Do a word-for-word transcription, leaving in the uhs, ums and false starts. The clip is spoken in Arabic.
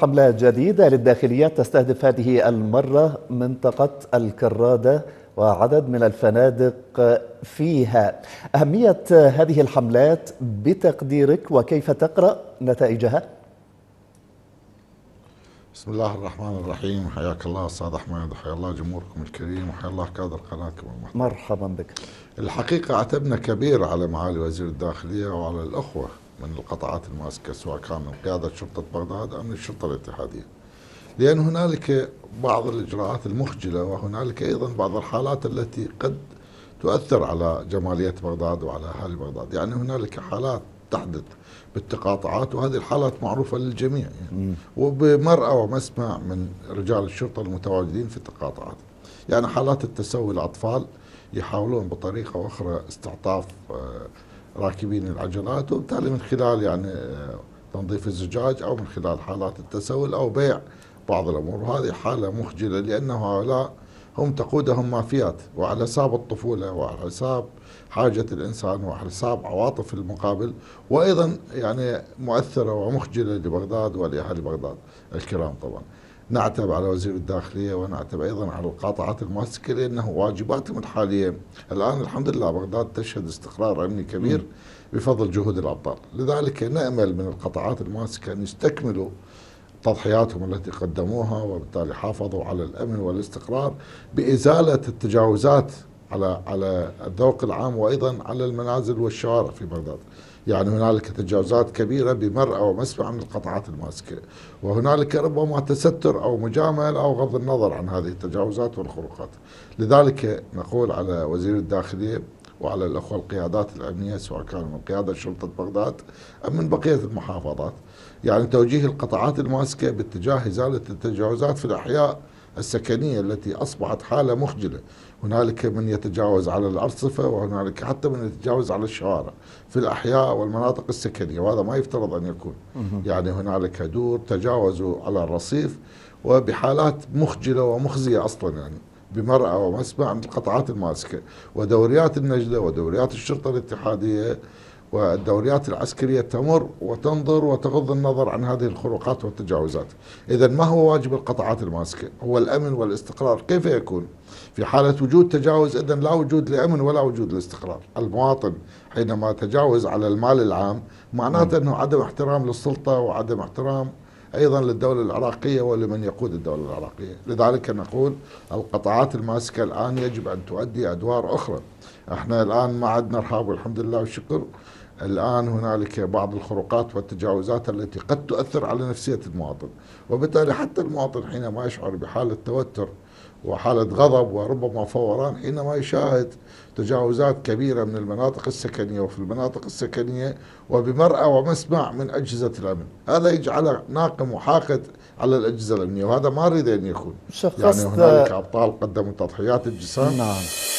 حملة جديدة للداخلية تستهدف هذه المرة منطقة الكرادة وعدد من الفنادق فيها. أهمية هذه الحملات بتقديرك وكيف تقرأ نتائجها؟ بسم الله الرحمن الرحيم. حياك الله استاذ احمد، وحيا الله جمهوركم الكريم، وحيا الله كادر قناتكم المحترم. مرحبا بك. الحقيقه عتبنا كبير على معالي وزير الداخليه وعلى الاخوه من القطاعات الماسكه، سواء كان من قياده شرطه بغداد او من الشرطه الاتحاديه، لان هنالك بعض الاجراءات المخجله، وهنالك ايضا بعض الحالات التي قد تؤثر على جماليه بغداد وعلى اهالي بغداد. يعني هنالك حالات تحدث بالتقاطعات، وهذه الحالات معروفة للجميع يعني، وبمرأى ومسمع من رجال الشرطة المتواجدين في التقاطعات. يعني حالات التسوي الأطفال يحاولون بطريقة أخرى استعطاف راكبين العجلات، وبالتالي من خلال يعني تنظيف الزجاج أو من خلال حالات التسول أو بيع بعض الأمور. وهذه حالة مخجلة، لأن هؤلاء هم تقودهم مافيات، وعلى حساب الطفولة وعلى حساب حاجة الإنسان وعلى حساب عواطف المقابل، وأيضا يعني مؤثرة ومخجلة لبغداد ولأهل بغداد الكرام. طبعا نعتب على وزير الداخلية ونعتب أيضا على القاطعات الماسكة، لأنه واجباتهم الحالية الآن الحمد لله بغداد تشهد استقرار أمني كبير بفضل جهود الأبطال. لذلك نأمل من القطاعات الماسكة أن يستكملوا تضحياتهم التي قدموها، وبالتالي حافظوا على الأمن والاستقرار بإزالة التجاوزات على على الذوق العام، وأيضا على المنازل والشوارع في بغداد. يعني هنالك تجاوزات كبيرة بمرأى ومسمع من القطاعات الماسكة، وهنالك ربما تستر أو مجامل أو غض النظر عن هذه التجاوزات والخروقات. لذلك نقول على وزير الداخلية وعلى الأخوة القيادات الأمنية، سواء كانوا من قيادة شرطة بغداد أم من بقية المحافظات، يعني توجيه القطاعات الماسكة باتجاه إزالة التجاوزات في الأحياء السكنية التي أصبحت حالة مخجلة. هنالك من يتجاوز على الأرصفة، وهنالك حتى من يتجاوز على الشوارع في الأحياء والمناطق السكنية، وهذا ما يفترض أن يكون. يعني هنالك دور تجاوزوا على الرصيف وبحالات مخجلة ومخزية أصلا، يعني بمرأى ومسمع من القطاعات الماسكة. ودوريات النجدة ودوريات الشرطة الاتحادية والدوريات العسكرية تمر وتنظر وتغض النظر عن هذه الخروقات والتجاوزات. إذا ما هو واجب القطاعات الماسكة؟ هو الأمن والاستقرار. كيف يكون في حالة وجود تجاوز؟ إذن لا وجود لأمن ولا وجود لاستقرار. المواطن حينما تجاوز على المال العام معناته أنه عدم احترام للسلطة وعدم احترام أيضا للدولة العراقية ولمن يقود الدولة العراقية. لذلك نقول القطاعات الماسكة الآن يجب أن تؤدي أدوار أخرى. احنا الآن ما عندنا إرهاب والحمد لله والشكر. الآن هنالك بعض الخروقات والتجاوزات التي قد تؤثر على نفسية المواطن، وبالتالي حتى المواطن حينما يشعر بحالة توتر وحالة غضب وربما فوران حينما يشاهد تجاوزات كبيرة من المناطق السكنية وفي المناطق السكنية وبمرأى ومسمع من أجهزة الأمن، هذا يجعله ناقم وحاقد على الأجهزة الأمنية، وهذا ما أريد أن يكون. يعني هنالك أبطال قدموا تضحيات الجسام. نعم.